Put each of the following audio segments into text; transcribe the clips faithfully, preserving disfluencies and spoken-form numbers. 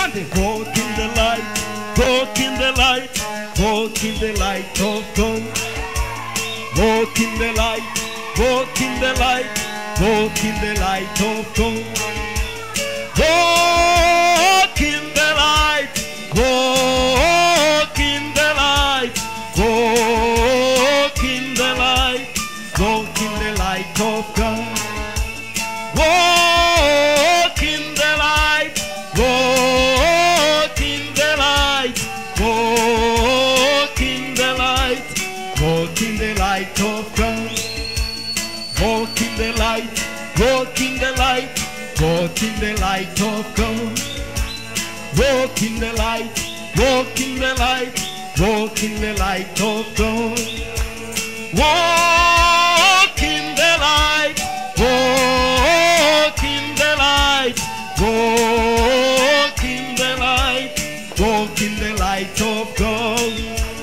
Twende. Walk in the light, walk in the light, walk in the light of God. Walk in the light, walk in the light, walk in the light of God. Walk in the light, walk in the light, walk in the light, walk in the light of God. Walk in the light, walk in the light, walk in the light, walk in the light of God. Walk in the light, walk in the light, walk in the light of God. Walk in the light, walk in the light, walk in the light of God. Walk in the light, walk in the light, walk in the light, walk in the light of God.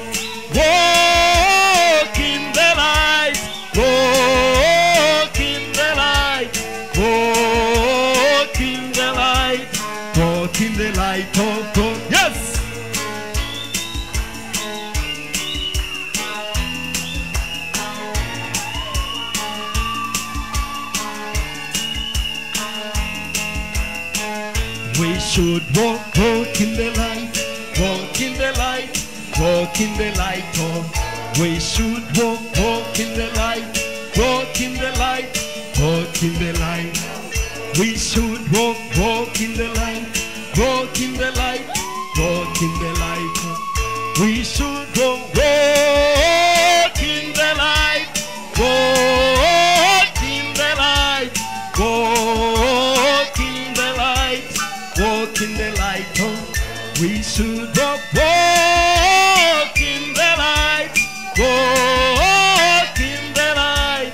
Walk in the light, walk in the light, walk in the light, walk in the light of God. Yes. We should walk, walk in the light, walk in the light, walk in the light of. We should walk, walk in the light, walk in the light, walk in the light. We should walk, walk in the light, walk in the light, walk in the light. We should walk, walk in the light, walk in the light, walk in the light, walk in the light. We should walk, walk in the light, walk in the light,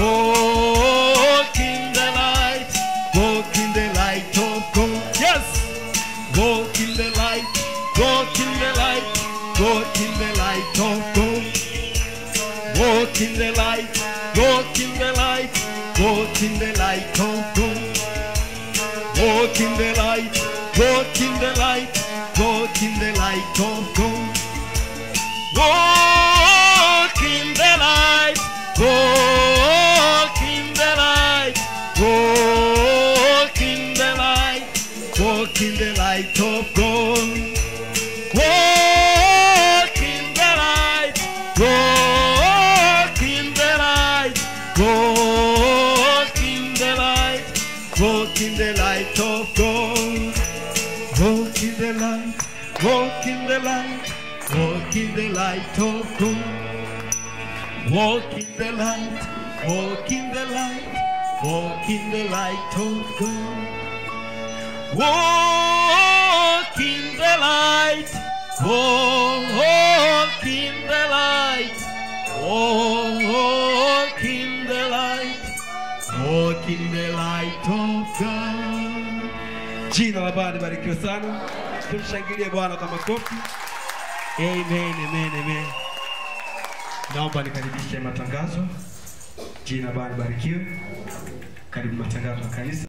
walk in the light, walk in the light of God. Yes. Walk in the light, walk in the light, walk in the light of God. Walk in the light, walk in the light, walk in the light of God. Walk in the light, walk in the light, walk in the light of God. Walk in the light, walk in the light, walk in the light, walk in the light of God. Walk in the light, walk in the light, walk in the light, walk in the light of God. Walk in the light, walk in the light, walk in the light of God. Walk in the light, walk in the light, walk in the light of God. Walk in the light, walk in the light, walk in the light, walk in the light of God. Jina la Bwana libarikiwe sana. Tumshangilie Bwana kwa makofi. Amen, amen, amen. Naomba nikaribishe matangazo. Jina la Bwana libarikiwe. Karibu matangazo ya kanisa.